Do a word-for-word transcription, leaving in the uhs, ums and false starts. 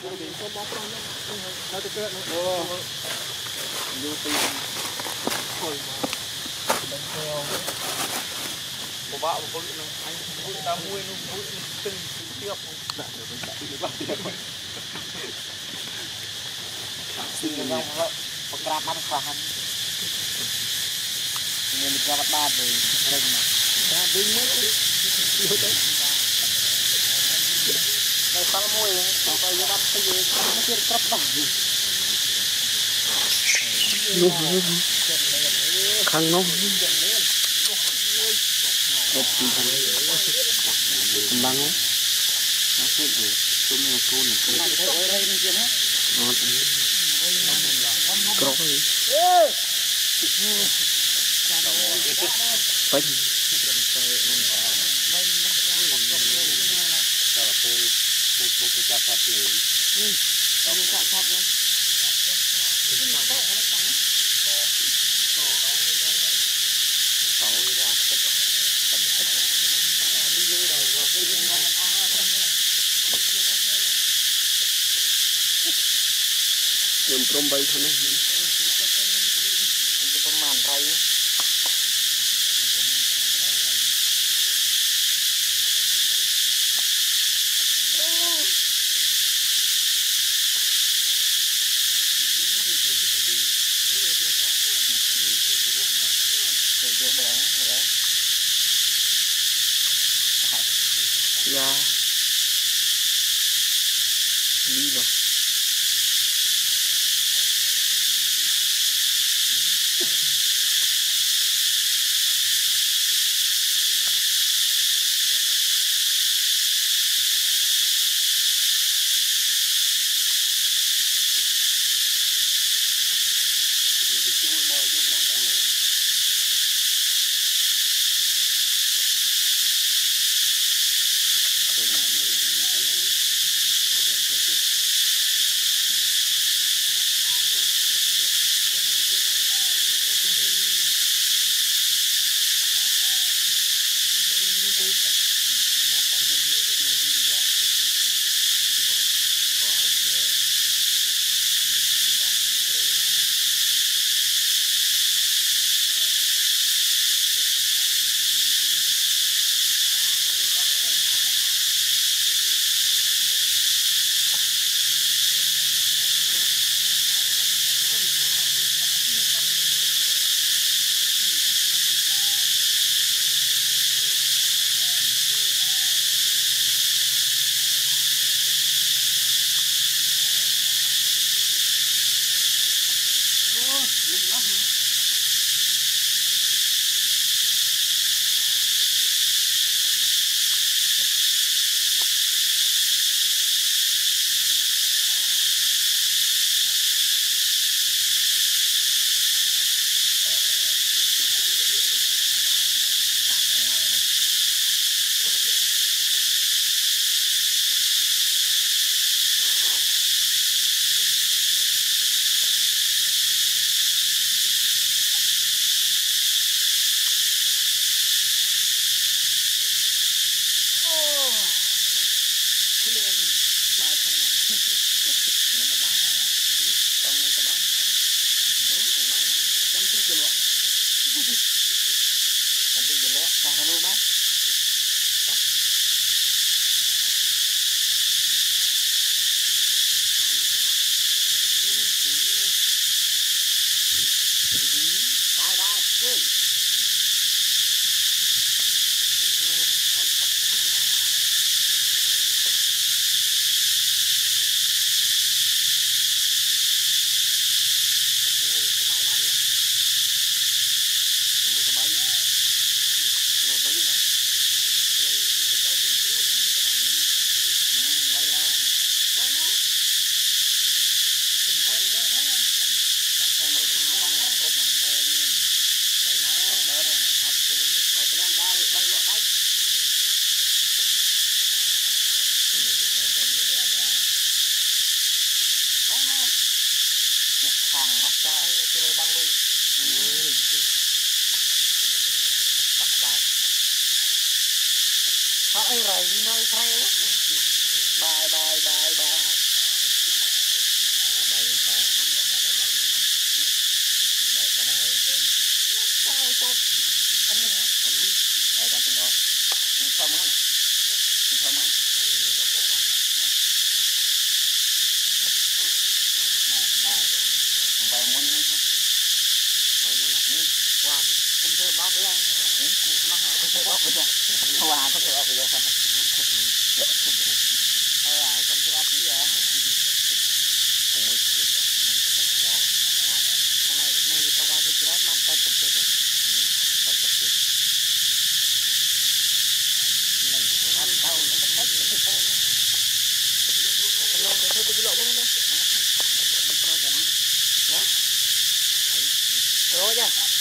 nó tự cơ nó vô tiền hồi đồng theo một bạo một con nó anh cũng ta mua nó cũng từng tiếp không đặt được mình đặt được bao tiền xin nó không có grab bắt khoa hành nên mình ra bắt ba rồi rừng mà ra đứng mới vô tới đây con môi nó coi vô bắt cái gì nó chưa cấp bằng khăn nó ốp khăn khăn băng không nó xếp ở chỗ này là cô này cô này thấy ở đây bên kia hết ngon cỏ gì bánh Facebook cái chat chatเลยอืมเอาchat chatเลยเติมตรงไปเท่านั้นประมาณไรยาลีบai rồi nói theo bye bye bye bye thơm không? Thơm không? Vài món nữa không? Wow, không thơ bóp với anh. Nó không thơ bóp với anh. Wow, không thơ bóp với anh. Thôi à, không thơ bóp với anh. Hôm nay nay tao qua cái trái man tay tập được rồi. Tay tập được. Này ăn tao nó cách cách cái thôi. Lâu cái thôi cái lộ không đấy. Đó. Rồi nha.